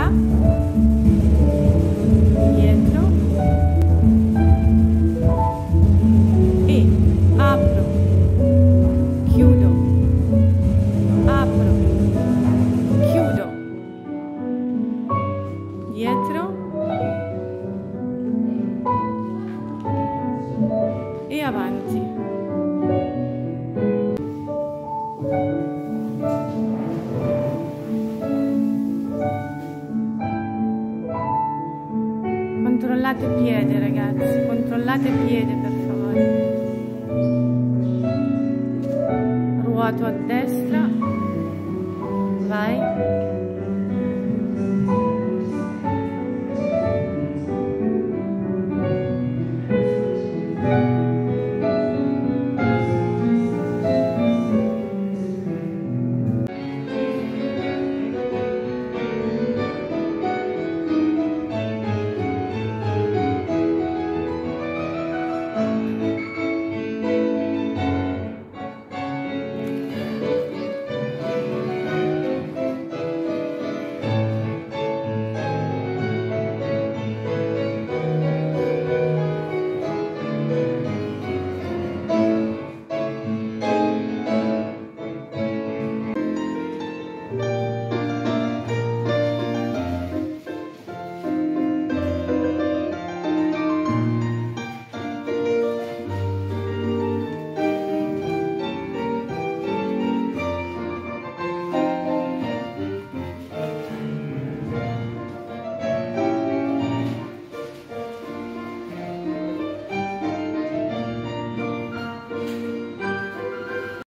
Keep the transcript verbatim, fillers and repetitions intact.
destra, dietro e apro, chiudo, apro, chiudo, dietro e avanti. Controllate il piede, ragazzi, controllate il piede per favore. Ruoto a destra, vai.